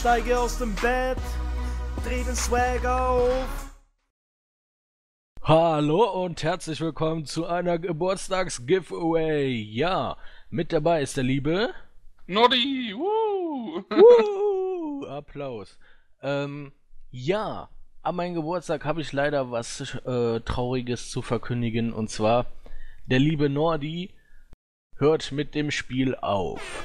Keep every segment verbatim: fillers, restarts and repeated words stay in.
Steige aus dem Bett, dreh den Swag auf. Hallo und herzlich willkommen zu einer Geburtstags-Giveaway. Ja, mit dabei ist der liebe Noddy, wuh! Wuh! Applaus. Ähm, ja, an meinem Geburtstag habe ich leider was äh, Trauriges zu verkündigen. Und zwar, der liebe Nordi hört mit dem Spiel auf.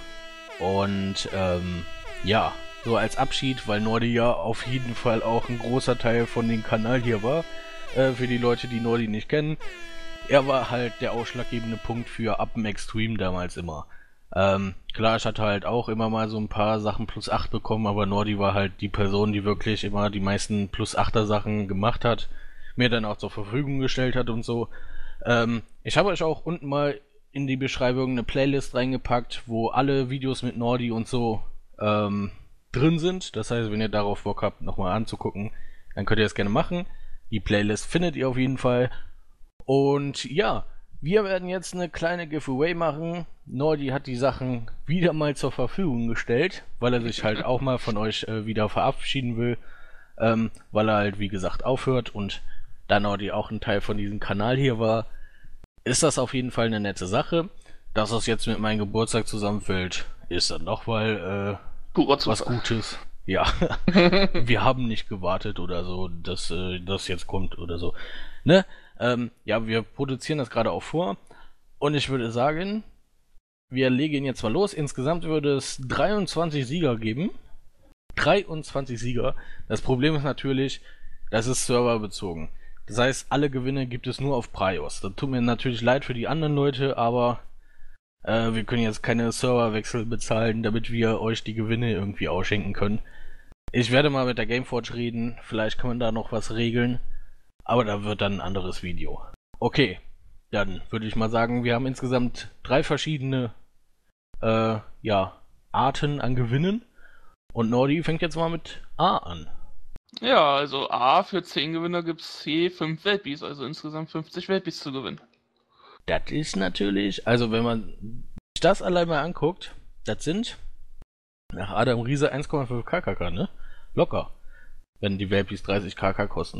Und ähm, ja, so als Abschied, weil Nordi ja auf jeden Fall auch ein großer Teil von dem Kanal hier war. Äh, für die Leute, die Nordi nicht kennen. Er war halt der ausschlaggebende Punkt für Up im Extreme damals immer. Ähm, klar, ich hatte halt auch immer mal so ein paar Sachen plus acht bekommen, aber Nordi war halt die Person, die wirklich immer die meisten plus achter Sachen gemacht hat, mir dann auch zur Verfügung gestellt hat und so. Ähm, ich habe euch auch unten mal in die Beschreibung eine Playlist reingepackt, wo alle Videos mit Nordi und so ähm, drin sind. Das heißt, wenn ihr darauf Bock habt, nochmal anzugucken, dann könnt ihr das gerne machen. Die Playlist findet ihr auf jeden Fall. Und ja, wir werden jetzt eine kleine Giveaway machen. Nordi hat die Sachen wieder mal zur Verfügung gestellt, weil er sich halt auch mal von euch äh, wieder verabschieden will. Ähm, weil er halt, wie gesagt, aufhört. Und da Nordi auch ein Teil von diesem Kanal hier war, ist das auf jeden Fall eine nette Sache. Dass das jetzt mit meinem Geburtstag zusammenfällt, ist dann doch mal äh, was Gutes. Ja, wir haben nicht gewartet oder so, dass äh, das jetzt kommt oder so. Ne? Ähm, ja, wir produzieren das gerade auch vor. Und ich würde sagen, wir legen jetzt mal los. Insgesamt würde es dreiundzwanzig Sieger geben. dreiundzwanzig Sieger. Das Problem ist natürlich, das ist serverbezogen. Das heißt, alle Gewinne gibt es nur auf Prios. Das tut mir natürlich leid für die anderen Leute, aber äh, wir können jetzt keine Serverwechsel bezahlen, damit wir euch die Gewinne irgendwie ausschenken können. Ich werde mal mit der Gameforge reden. Vielleicht kann man da noch was regeln. Aber da wird dann ein anderes Video. Okay, dann würde ich mal sagen, wir haben insgesamt drei verschiedene äh, ja, Arten an Gewinnen. Und Nordi fängt jetzt mal mit A an. Ja, also A, für zehn Gewinner gibt es je fünf Welpis, also insgesamt fünfzig Welpis zu gewinnen. Das ist natürlich, also wenn man sich das allein mal anguckt, das sind nach Adam Riese eins Komma fünf K K K, ne? Locker. Wenn die Welpis dreißig K K kosten.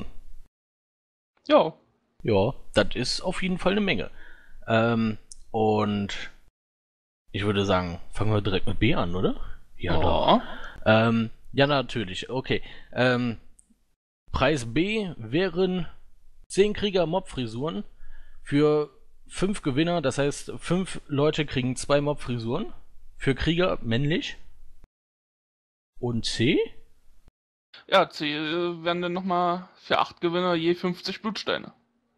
Ja. Ja, das ist auf jeden Fall eine Menge. Ähm, und ich würde sagen, fangen wir direkt mit B an, oder? Ja, oh. doch. Ähm, ja, natürlich. Okay. Ähm, Preis B wären zehn Krieger-Mob-Frisuren für fünf Gewinner. Das heißt, fünf Leute kriegen zwei Mob-Frisuren. Für Krieger männlich. Und C? Ja, C äh, wären dann nochmal für acht Gewinner je fünfzig Blutsteine.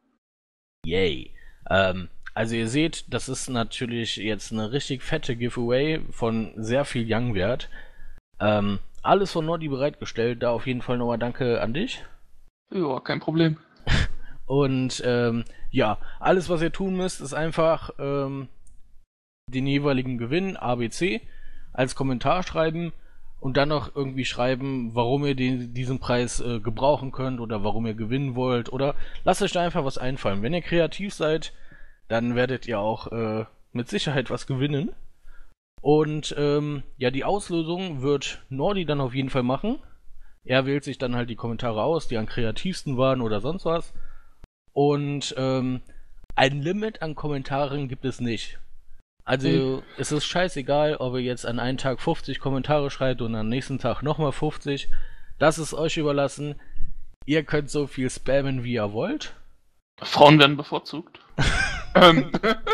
Yay. Ähm, also ihr seht, das ist natürlich jetzt eine richtig fette Giveaway von sehr viel Young-Wert. Ähm, alles von Nordi bereitgestellt, da auf jeden Fall nochmal danke an dich. Ja, kein Problem. Und ähm, ja, alles was ihr tun müsst, ist einfach ähm, den jeweiligen Gewinn, A, B, C, als Kommentar schreiben und dann noch irgendwie schreiben, warum ihr den, diesen Preis äh, gebrauchen könnt oder warum ihr gewinnen wollt oder lasst euch da einfach was einfallen. Wenn ihr kreativ seid, dann werdet ihr auch äh, mit Sicherheit was gewinnen. Und ähm, ja, die Auslösung wird Nordi dann auf jeden Fall machen. Er wählt sich dann halt die Kommentare aus, die am kreativsten waren oder sonst was. Und ähm, ein Limit an Kommentaren gibt es nicht. Also mhm. es ist scheißegal, ob ihr jetzt an einem Tag fünfzig Kommentare schreibt und am nächsten Tag nochmal fünfzig. Das ist euch überlassen. Ihr könnt so viel spammen, wie ihr wollt. Frauen werden bevorzugt. ähm.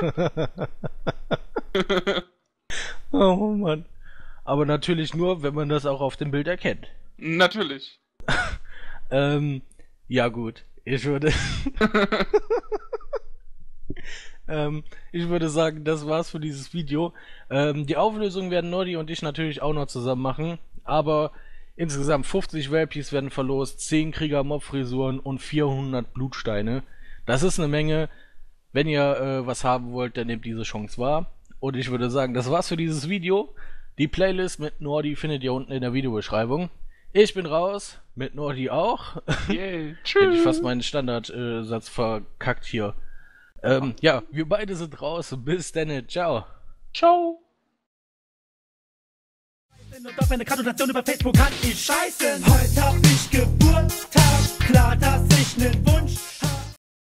Oh Mann. Aber natürlich nur, wenn man das auch auf dem Bild erkennt. Natürlich. ähm, ja gut. Ich würde... ähm, ich würde sagen, das war's für dieses Video. Ähm, die Auflösung werden Nordi und ich natürlich auch noch zusammen machen. Aber insgesamt fünfzig Welpis werden verlost, zehn Krieger-Mob-Frisuren und vierhundert Blutsteine. Das ist eine Menge. Wenn ihr äh, was haben wollt, dann nehmt diese Chance wahr. Und ich würde sagen, das war's für dieses Video. Die Playlist mit Nordi findet ihr unten in der Videobeschreibung. Ich bin raus, mit Nordi auch. Yeah. Tschüss. Hätte ich fast meinen Standardsatz verkackt hier. Ähm, ja, wir beide sind raus. Bis dann. Ciao. Ciao. Und auf eine Gratulation über Facebook kann ich scheißen. Heute hab ich